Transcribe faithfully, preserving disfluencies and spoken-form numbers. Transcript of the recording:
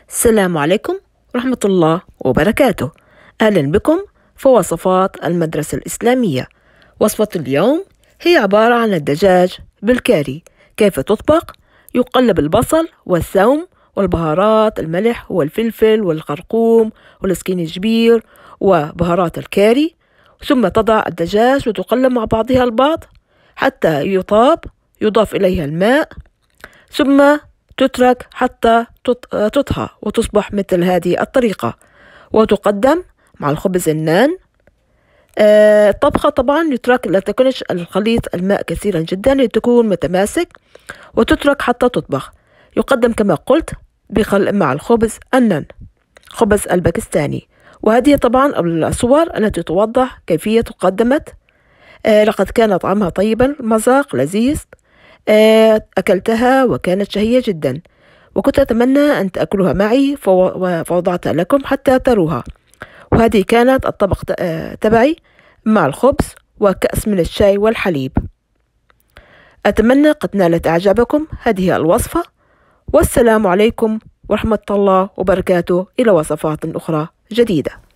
السلام عليكم ورحمة الله وبركاته. أهلا بكم في وصفات المدرسة الإسلامية. وصفة اليوم هي عبارة عن الدجاج بالكاري. كيف تطبخ؟ يقلب البصل والثوم والبهارات، الملح والفلفل والخرقوم والسكينجبير وبهارات الكاري، ثم تضع الدجاج وتقلب مع بعضها البعض حتى يطاب. يضاف إليها الماء ثم تترك حتى تطهى وتصبح مثل هذه الطريقة، وتقدم مع الخبز النان. آه طبخة طبعا يترك، لا تكونش الخليط الماء كثيرا جدا لتكون متماسك، وتترك حتى تطبخ. يقدم كما قلت بخل مع الخبز النان، خبز الباكستاني. وهذه طبعا الصور التي توضح كيفية قدمت. آه لقد كان طعمها طيبا، مذاق لذيذ. أكلتها وكانت شهية جدا، وكنت أتمنى أن تأكلوها معي فوضعتها لكم حتى تروها. وهذه كانت الطبق تبعي مع الخبز وكأس من الشاي والحليب. أتمنى قد نالت إعجابكم هذه الوصفة، والسلام عليكم ورحمة الله وبركاته، إلى وصفات أخرى جديدة.